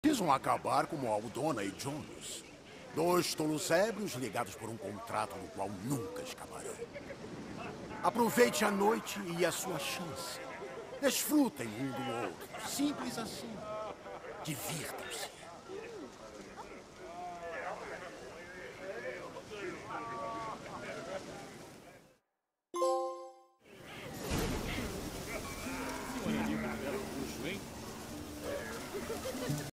Precisam acabar como Aldona e Jonas. Dois tolos ébrios ligados por um contrato no qual nunca escaparão. Aproveite a noite e a sua chance. Desfrutem um do outro. Simples assim. Divirtam-se.